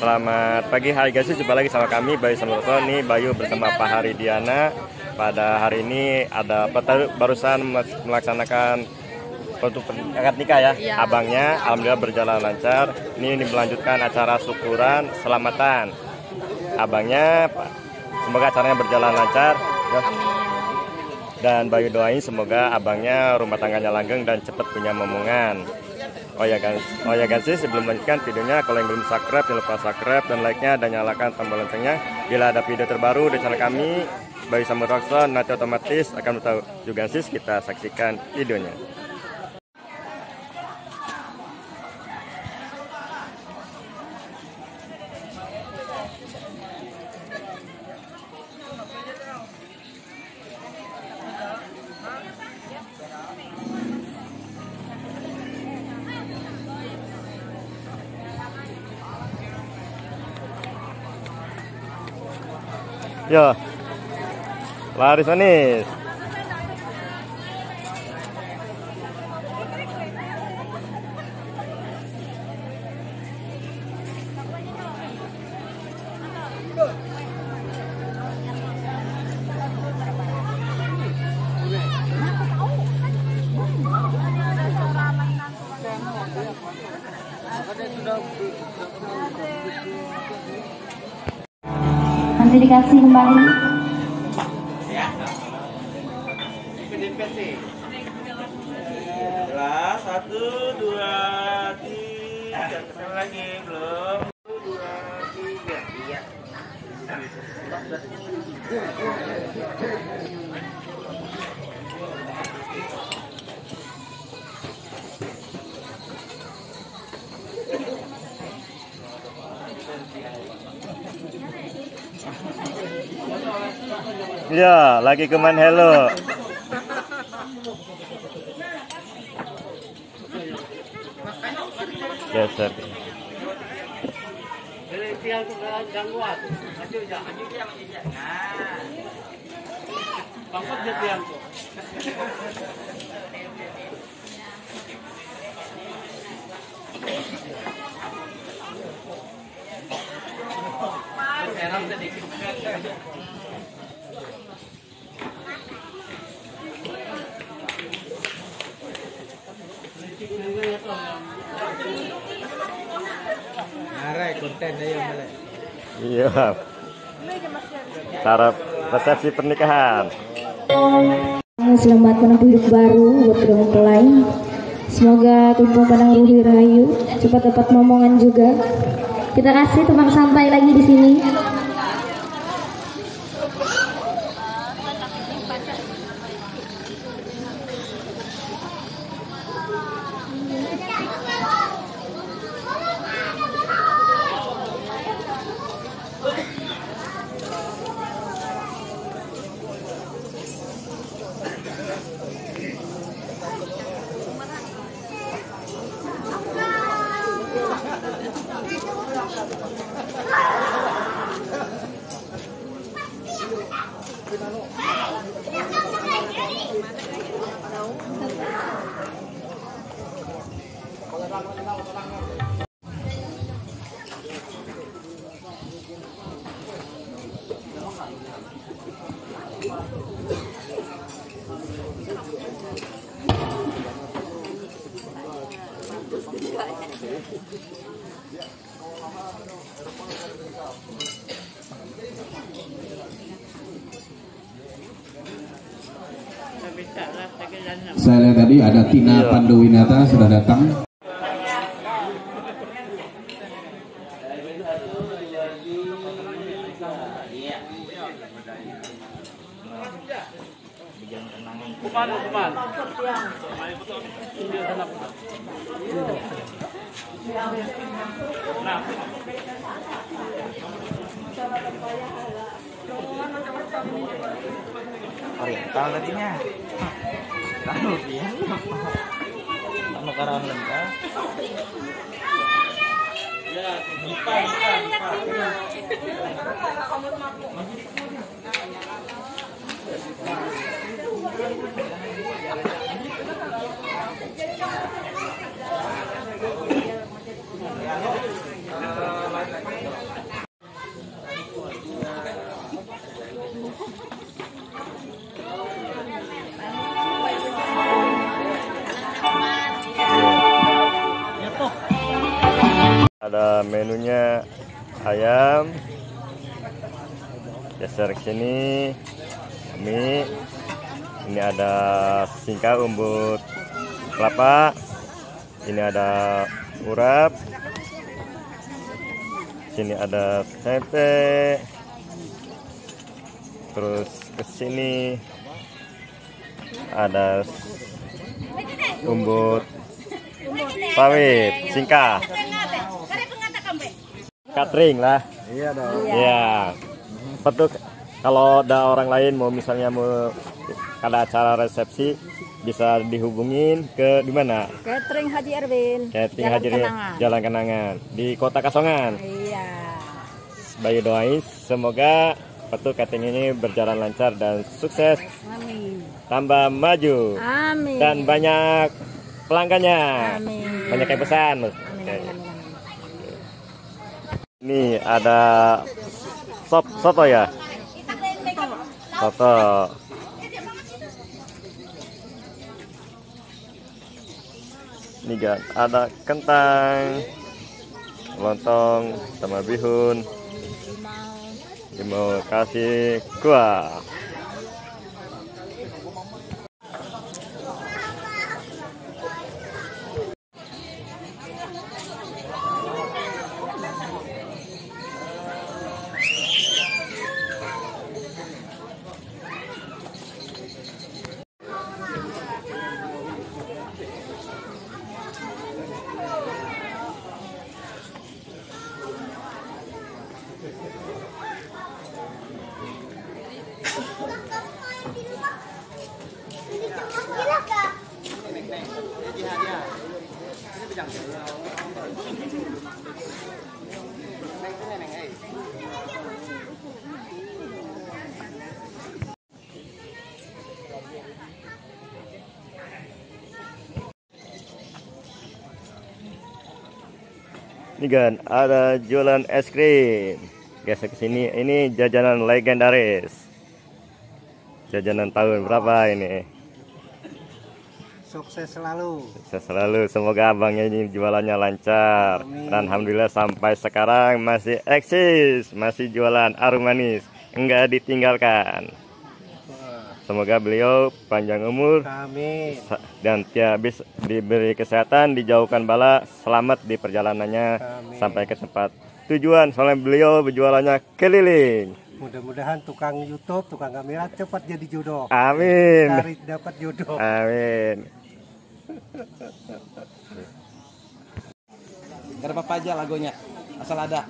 Selamat pagi, hai guys, jumpa lagi sama kami Bayu Samurto. Nih Bayu bersama Pak Haridiana. Pada hari ini ada barusan melaksanakan akad nikah ya, abangnya. Alhamdulillah berjalan lancar. Ini melanjutkan acara syukuran selamatan abangnya. Semoga acaranya berjalan lancar. Dan Bayu doain semoga abangnya rumah tangganya langgeng dan cepat punya momongan. Oh ya guys, sebelum melanjutkan videonya, kalau yang belum subscribe jangan lupa subscribe dan like-nya dan nyalakan tombol loncengnya. Bila ada video terbaru di channel kami Bayu Samurto, nanti otomatis akan tahu juga sis. Kita saksikan videonya. Yo, laris manis. Nanti dikasih kembali. Jelas, 1, 2, 3. Ketemu lagi belum? 1, 2, 3. Iya. Ya, lagi keman hello. Geser. Konten aja mulai. Iya. Cara resepsi pernikahan. Selamat menempuh hidup baru buat kedua mempelai. Semoga tumpang padang ruhi rahayu, cepat dapat momongan juga. Kita kasih tempat santai lagi di sini. Saya lihat tadi ada Tina Panduwinata sudah datang. Oriental tadinya. Tahu dia. Makanan lengkap. Ya, bukan. menunya ayam, geser ke sini mie. Ini ada singka umbut kelapa, ini ada urap, sini ada tempe, terus ke sini ada umbut sawit, singka, catering lah. Iya dong. Iya. Betul. Kalau ada orang lain mau misalnya mau ada acara resepsi bisa dihubungin ke di mana? Catering Haji Erwin. Catering Jalan Haji Erwin, Kenangan. Jalan Kenangan di Kota Kasongan. Iya. Bayu doain semoga betul catering ini berjalan lancar dan sukses. Amin. Tambah maju. Amin. Dan banyak pelanggannya. Amin. Banyak yang pesan. Amin, amin, amin. Ini ada soto ya? Soto. Ini kan ada kentang, lontong, sama bihun. Terima kasih kuah. Ini kan ada jualan es krim. Geser ke sini. Ini jajanan legendaris. Jajanan tahun berapa ini? Sukses selalu. Sukses selalu. Semoga abangnya ini jualannya lancar. Amin. Dan alhamdulillah sampai sekarang masih eksis, masih jualan arum manis, enggak ditinggalkan. Semoga beliau panjang umur. Amin. Dan habis diberi kesehatan, dijauhkan bala, selamat di perjalanannya. Amin. Sampai ke tempat tujuan. Soalnya beliau berjualannya keliling. Mudah-mudahan tukang YouTube, tukang kamera cepat jadi jodoh. Amin. Cari dapat jodoh. Amin. Gak ada apa aja lagunya, asal ada.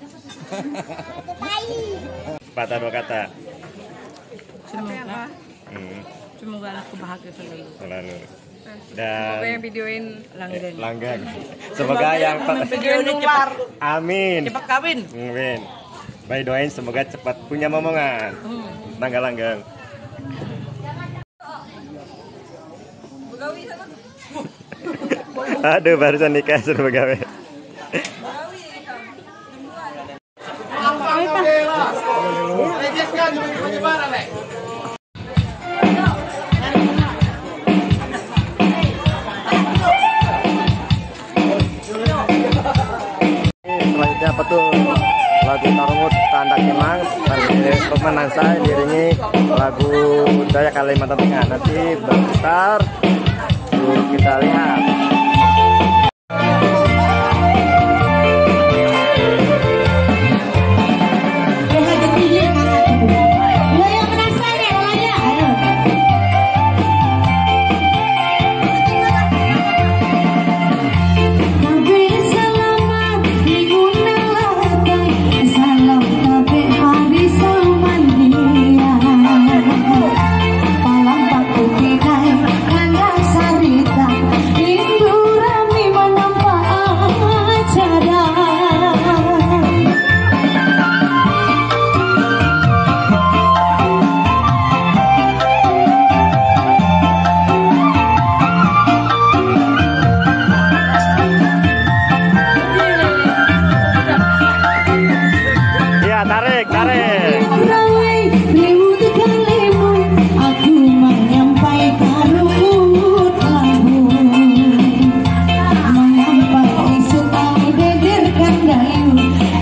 Patah dua kata. Semoga semoga aku bahagia selalu. Selalu. Semoga yang Dan videoin langgan. langgan. Semoga yang Videoin cepat. Amin. Cepat kawin. Amin. Baik, doain semoga cepat punya momongan. Tanggal langgang. Aduh, barusan nikah suruh begawe. Selanjutnya apa tuh? Lagu Tarungut Tanda Kemang dari pemenang saya diiringi lagu Dayak Kalimantan Tengah. Nanti berputar, yuk kita lihat. Tarik. Aku menyampaikan ruhut lagu, menyampaikan sukai begerkan dayu.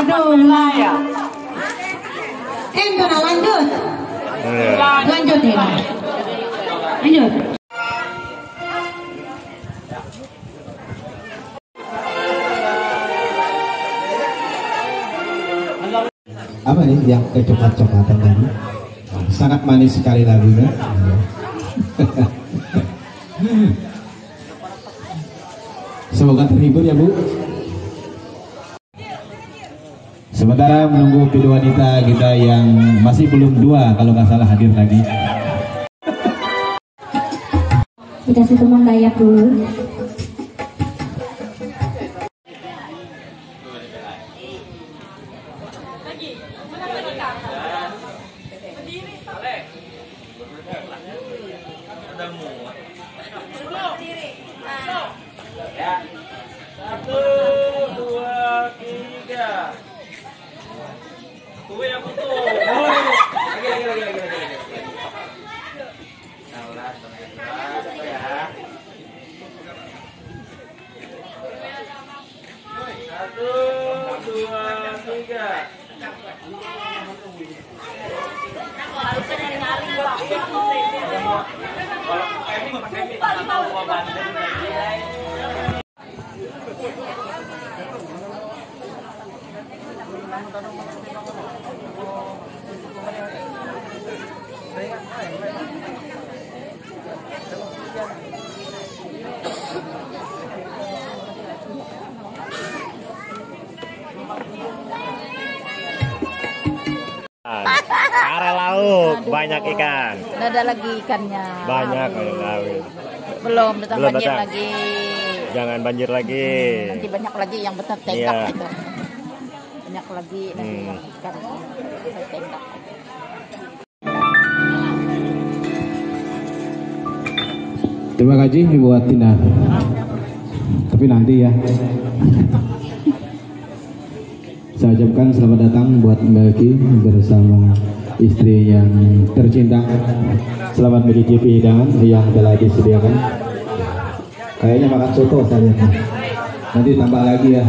Aduh, Kena lanjut. Lanjut ya. Lanjut. Apa nih yang kecoklat-coklatan tadi? Sangat manis sekali lagunya. Semoga terhibur ya Bu. Sementara menunggu video wanita kita yang masih belum dua kalau nggak salah hadir lagi. Dikasih teman Dayak dulu. Satu, dua, tiga. Tuh yang betul. Lagi. Satu, dua, tiga. Area laut, banyak ikan. Nggak ada lagi ikannya. Banyak laut. Belum banjir datang. lagi. Jangan banjir lagi. Nanti banyak lagi yang betul tengkap Iya. itu. Banyak lagi nanti yang ikan tengkap. Terima kasih buat Tina. Tapi nanti ya. Saya ucapkan selamat datang buat Mbak Ki bersama istri yang tercinta. Selamat mencicipi hidangan yang telah disediakan. Kayaknya makan soto saya. Nanti tambah lagi ya.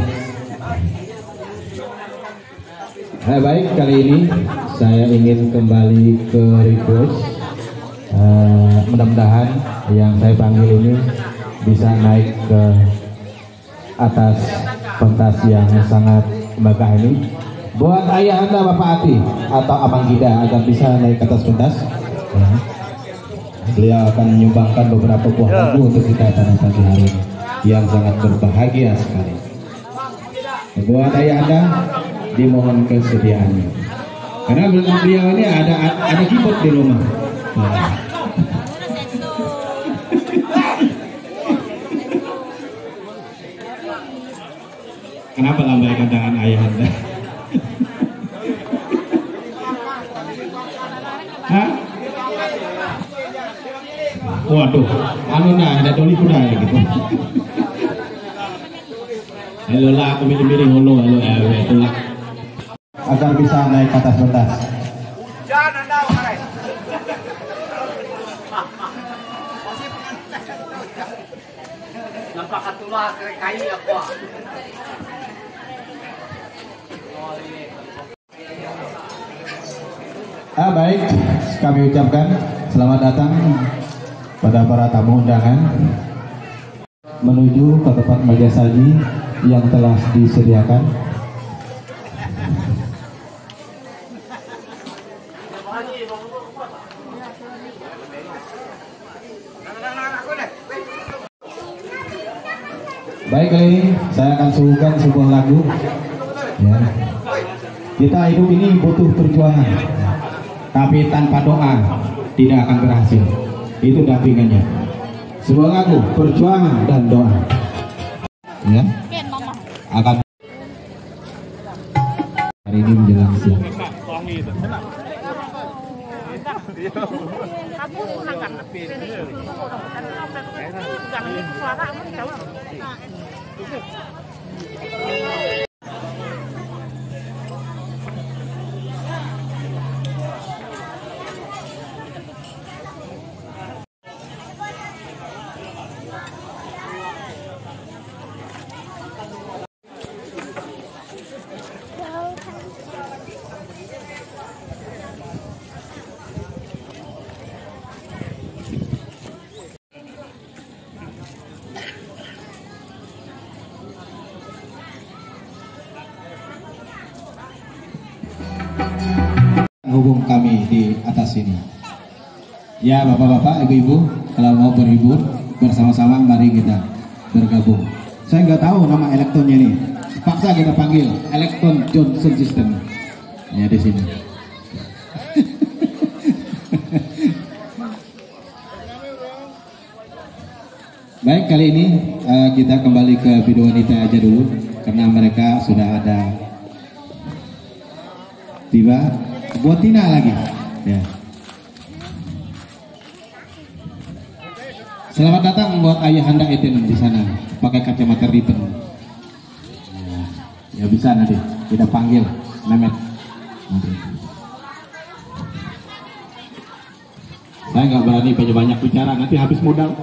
Baik, kali ini saya ingin kembali ke request. Mudah-mudahan yang saya panggil ini bisa naik ke atas pentas yang sangat megah ini. Buat ayah anda Bapak Ati atau Abang Gida agar bisa naik ke atas pentas ya. Beliau akan menyumbangkan beberapa buah lagu untuk kita pada pagi hari ini yang sangat berbahagia sekali. Buat ayah anda dimohon kesediaannya karena beliau ini ada keyboard di rumah ya. Kenapa lambaikan tangan ayah anda? Hah? Waduh, ada doli kuda gitu. Halo lah, aku milih-milih holo, halo itulah. Agar bisa naik ke atas pentas. Jangan anda makan. Nampak katulah kayu apa? Baik, kami ucapkan selamat datang pada para tamu undangan menuju ke tempat meja saji yang telah disediakan. Baik, kali ini saya akan suguhkan sebuah lagu ya. Kita hidup ini butuh perjuangan, tapi tanpa doa tidak akan berhasil. Itu dampingannya. Sebuah lagu perjuangan dan doa ya akan hari ini menjelang siang. kami di atas sini. Ya bapak-bapak, ibu-ibu, kalau mau berhibur bersama-sama mari kita bergabung. Saya nggak tahu nama elektronnya nih, paksa kita panggil Elektron Johnson System. Ya di sini. Baik, kali ini kita kembali ke video wanita aja dulu karena mereka sudah ada tiba. Buat Tina lagi ya. Selamat datang buat Ayahanda Eden di sana pakai kacamata ribbon ya, bisa nanti kita panggil Mehmet nanti. Saya nggak berani banyak bicara, nanti habis modal.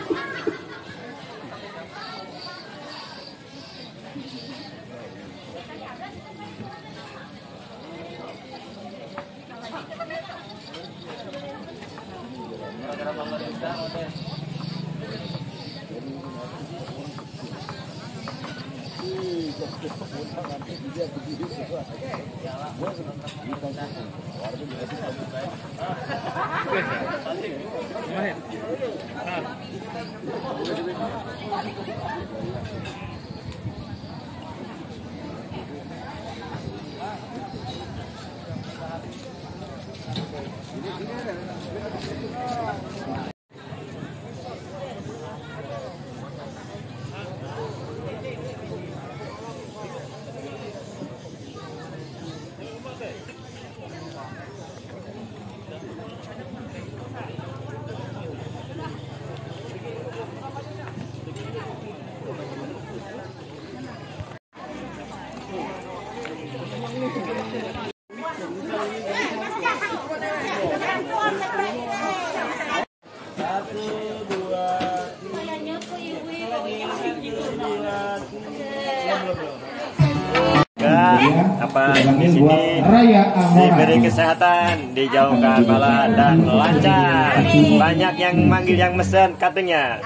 Apa di sini diberi kesehatan, dijauhkan bala dan lancar. Banyak yang manggil yang mesen katanya.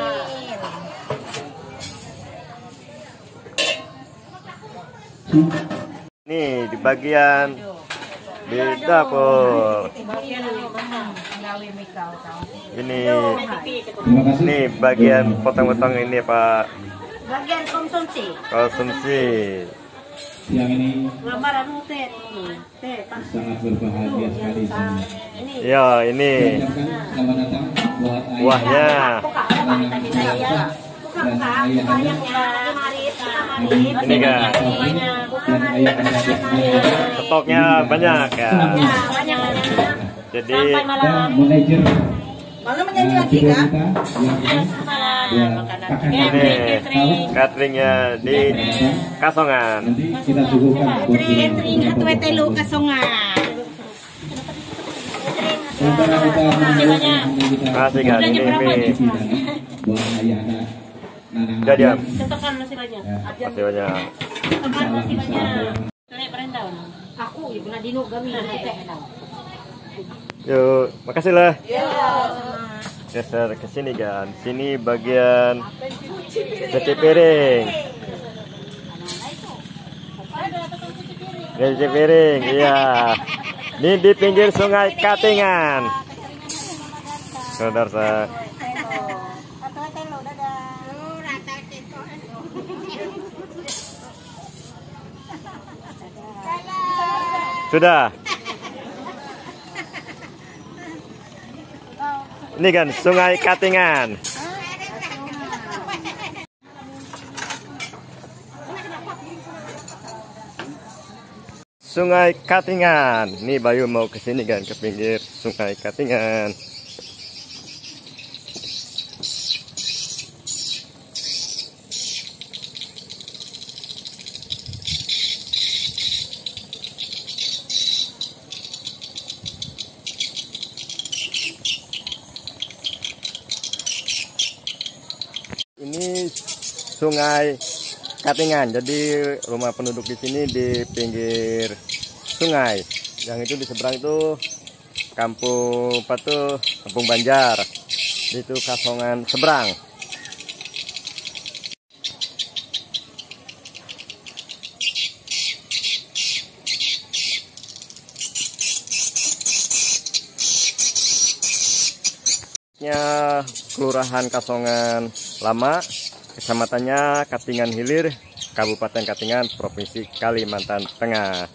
Nih di bagian di dapur. Ini bagian potong-potong ini Pak. Bagian konsumsi. Konsumsi. Siang ini Lamaran sangat berbahagia sekali. Ya ini selamat datang buat buahnya. Dan ayah Ini kan dan ayah stoknya banyak ya. Jadi manajer malam menyanyi lagi kak? ini cateringnya di Kasongan. Nanti kita suguhkan Catering atau telu kasongan. sementara kita Masih kan ini buat ayah Nanang. Udah diam. Contohkan masih banyak. Masih banyak. Contohkan masih banyak. Nenek perintah. Aku ibu Nadino kami kita enak. Yuk, makasih lah. Geser ke sini kan. Sini bagian cuci piring. Cuci piring, iya. Ini di pinggir Sungai Katingan. Saudara. Sudah. Ini kan Sungai Katingan. Sungai Katingan. Nih Bayu mau ke sini kan, ke pinggir Sungai Katingan. Ini Sungai Katingan. Jadi rumah penduduk di sini di pinggir sungai. Yang itu di seberang itu Kampung Patuh, Kampung Banjar. Itu Kasongan seberang. tepatnya Kelurahan Kasongan Lama, Kecamatannya Katingan Hilir, Kabupaten Katingan, Provinsi Kalimantan Tengah.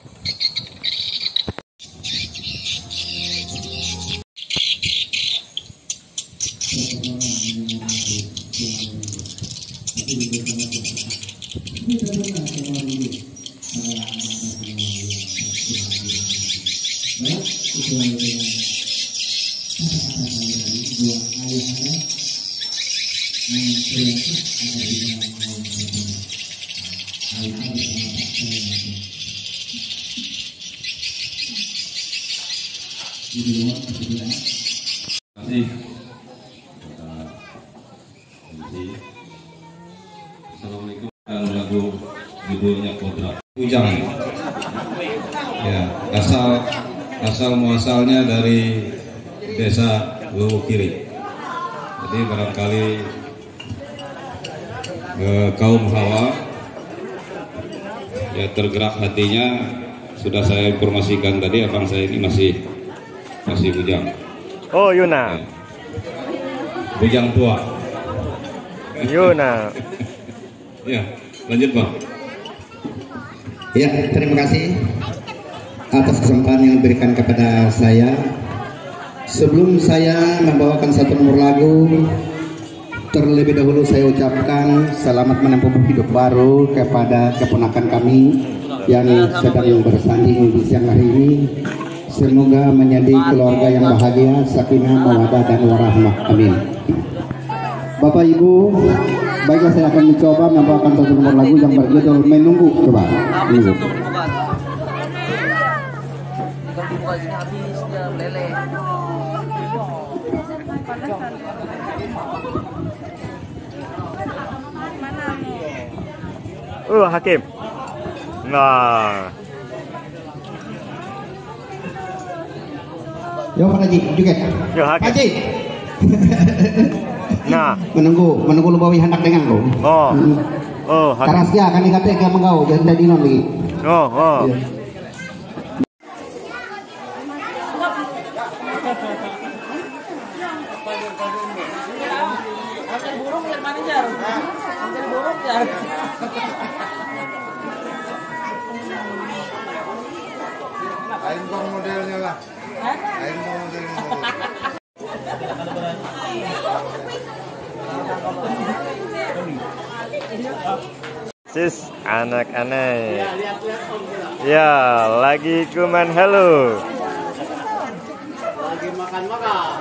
Assalamualaikum. Lagu judulnya Kodrat. Ujang. Ya, asal muasalnya dari desa Luwu Kiri. Jadi barangkali kaum Hawa ya tergerak hatinya, sudah saya informasikan tadi abang saya ini masih bujang. Oh, Yuna. Ya. Bujang tua. Yuna. Ya, lanjut Bang. Ya, terima kasih atas kesempatan yang diberikan kepada saya. Sebelum saya membawakan satu nomor lagu, terlebih dahulu saya ucapkan selamat menempuh hidup baru kepada keponakan kami yang sedang bersanding di siang hari ini. Semoga menjadi keluarga yang bahagia, sakinah, mawaddah dan warahmah. Amin. Bapak Ibu, baiklah saya akan mencoba membawakan satu nomor lagu yang berjudul Menunggu. Coba. Menunggu. Hakim. Nah. Yo Pak Haji, juga. Yo Hakim. Haji. Nah, menunggu lubawi hendak dengan lo. Oh, Hakim. Karasya kan dikatakan kayak menggau, jangan jadi non lagi. Oh. Ya. Lain kok modelnya lah. Lain kok modelnya. Sis, anak-anak. Ya, lagi kuman halo. Lagi makan-makan.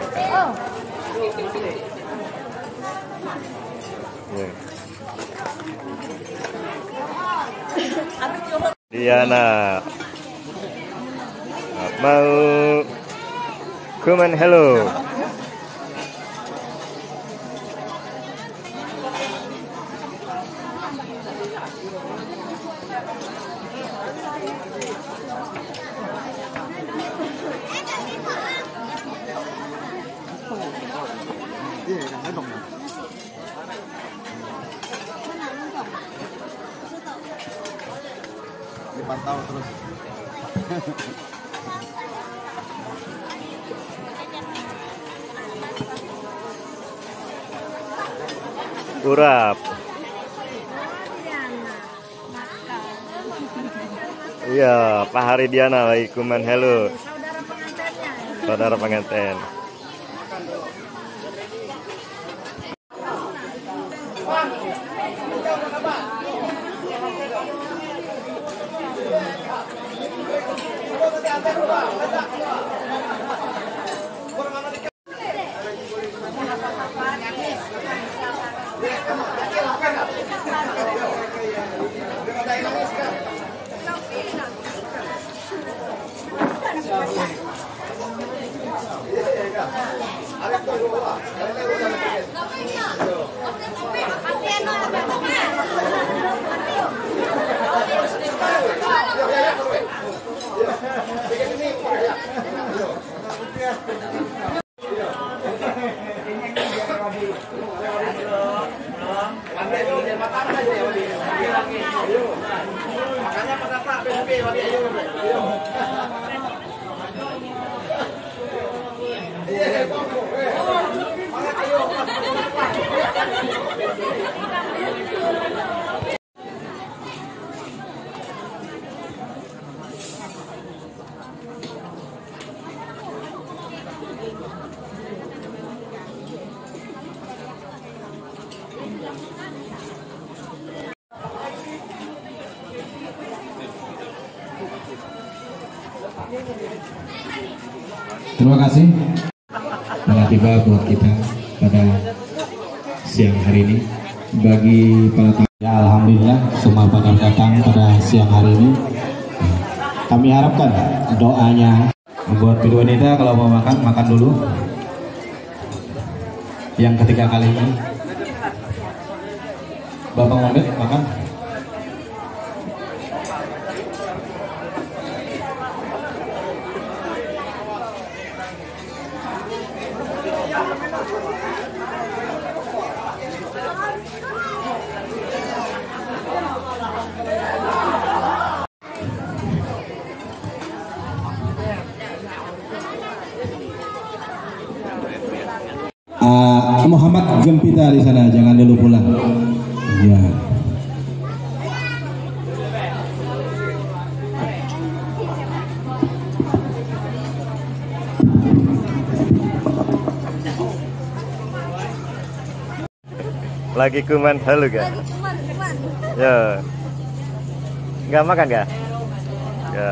Diana mau kuman hello. Dipantau terus. Urap. Iya, Pak Haridiana lagi kuman hello. Saudara pengantin. Terima kasih telah tiba buat kita pada siang hari ini. Bagi para tamu, ya alhamdulillah semua pada datang pada siang hari ini. Kami harapkan doanya. Buat Bidu wanita kalau mau makan, makan dulu. Yang ketiga kali ini Bapak Mohamed makan. Muhammad Gempita di sana, jangan dulu pulang. Ya. Lagi kuman halu ga? Ya. Nggak makan ga? Ya.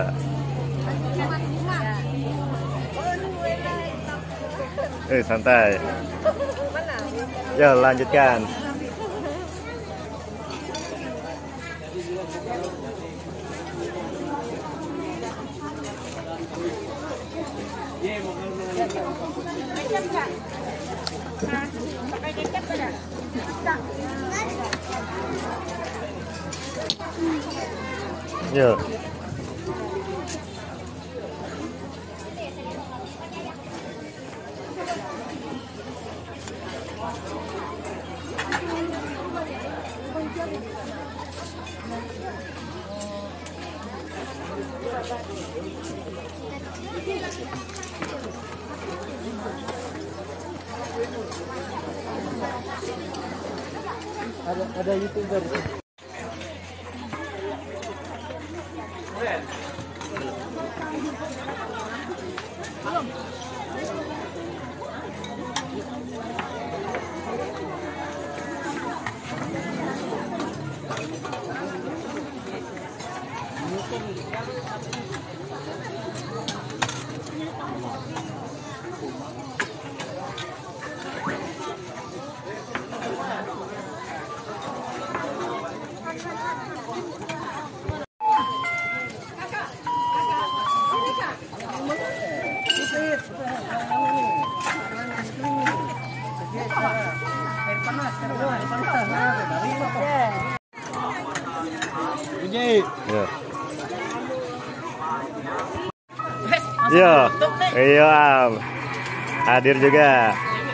Santai. Ya, lanjutkan. Ya. Ada YouTuber. Ya, iya, hadir juga.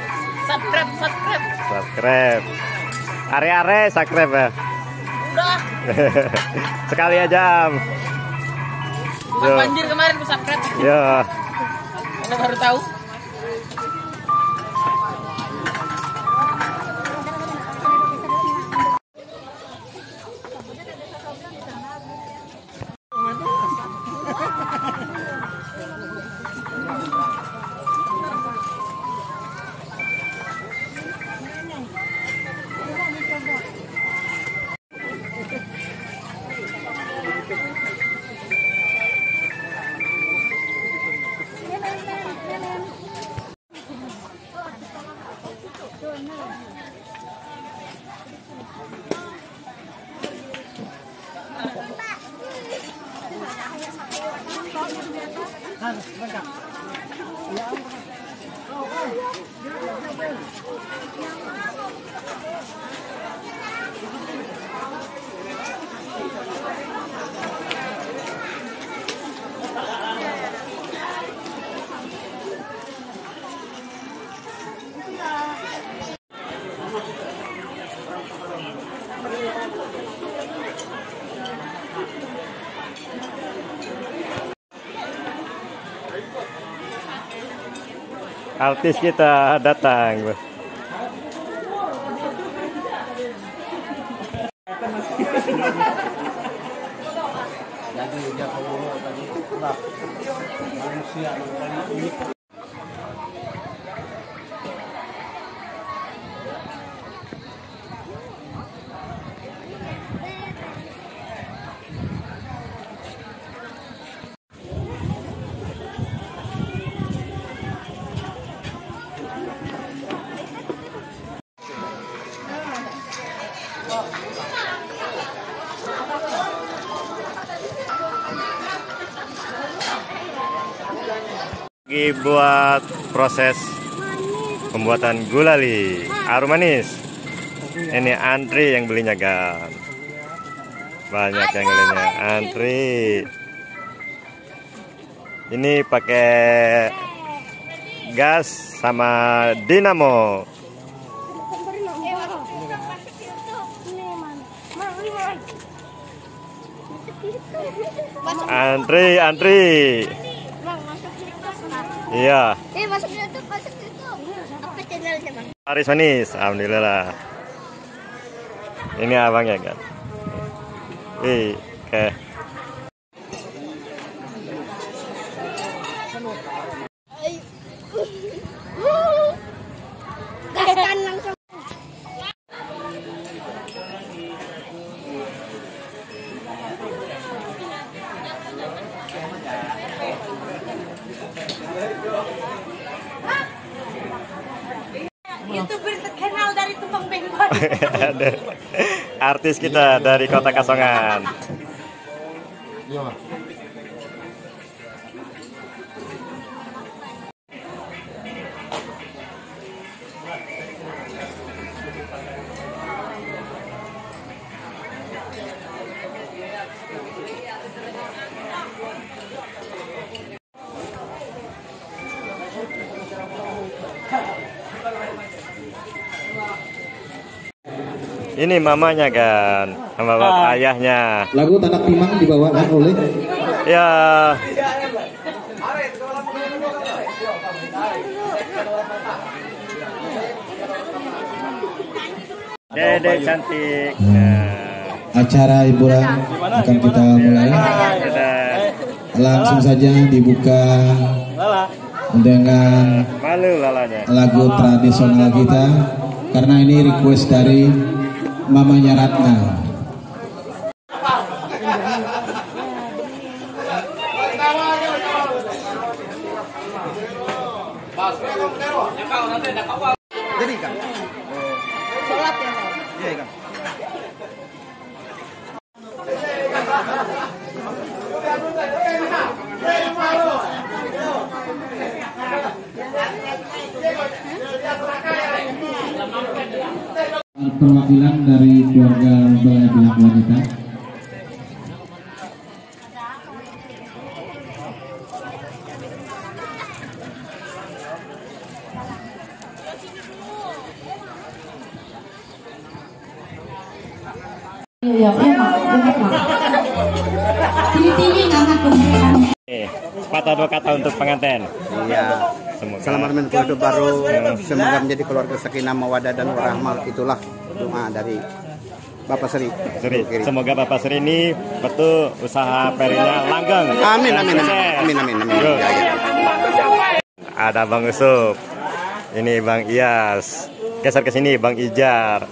Subscribe. Are subscribe ya. Udah. Sekali aja. Banjir kemarin ku subscribe. Ya. Udah baru tahu. Artis kita datang. Jadi dia kalau tadi lah manusia paling unik. Lagi buat proses pembuatan gulali arum manis. Ini antri yang belinya kan, banyak yang belinya antri. Ini pakai gas sama dinamo. Antri. Iya. Masuk YouTube. Apa channelnya, Bang? Aris manis, alhamdulillah. Ini abangnya kan. Oke. Gaskan langsung. YouTuber terkenal dari Tumpang Bengkok. Artis kita dari Kota Kasongan. Ini mamanya kan, sama bapak ayahnya. Lagu Tadak Timang dibawakan oleh Ya. Dede cantik. Acara hiburan akan kita mulai. Langsung saja dibuka dengan lagu tradisional kita, karena ini request dari mamanya Ratna. Jadi kan. Sholat ya, Bang? Iya kan. Perwakilan dari keluarga mempelai pihak wanita. Patah dua kata untuk pengantin. Iya. Selamat menempuh hidup baru. Semoga menjadi keluarga sakinah mawaddah dan warahmah. Itulah doa dari Bapak Sri. Semoga Bapak Sri ini betul usaha perinya langgeng. Amin. Ya. Ada Bang Usup. Ini Bang Iyas. Geser ke sini Bang Ijar.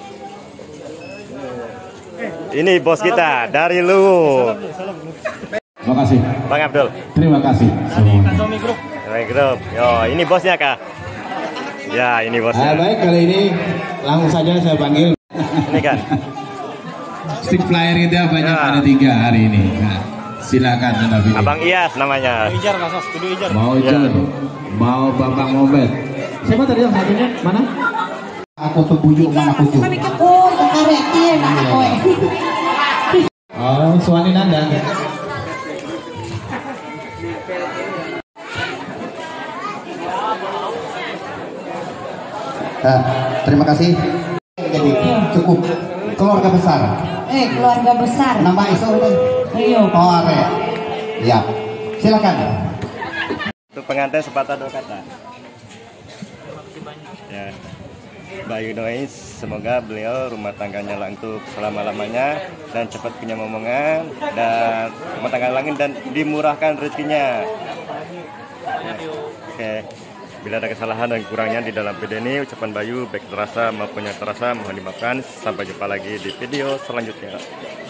Ini bos kita dari Luwu. Terima kasih. Bang Abdul. Terima kasih. Kami Grup. Yo, ini bosnya Kak. Ya, ini bosnya. Baik, kali ini langsung saja saya panggil. Ini kan. Stick flyer kita banyak, ada 3 hari ini. Nah, silakan Anda pilih. Abang Iyas namanya. Ijar Kasas, Studio Ijar. Mau Ijar, mau Bapak Ngobet. Siapa tadi yang satunya? Mana? Aku tuh bujuk mana bujuk. Oh, karek iya nak kowe. Oh, Suwani Nanda. Terima kasih. Jadi cukup keluarga besar. Keluarga besar. Nama Iso ini. Iya. Oh, Are. Ya. Silakan. Untuk pengantin sepatah dua kata. Ya. Bayu doain semoga beliau rumah tangganya langgeng selama-lamanya dan cepat punya momongan dan rumah tangga langgeng dan dimurahkan rezekinya. Ya. Oke. Bila ada kesalahan dan kurangnya di dalam video ini, ucapan Bayu baik terasa maupun yang terasa mohon dimaafkan. Sampai jumpa lagi di video selanjutnya.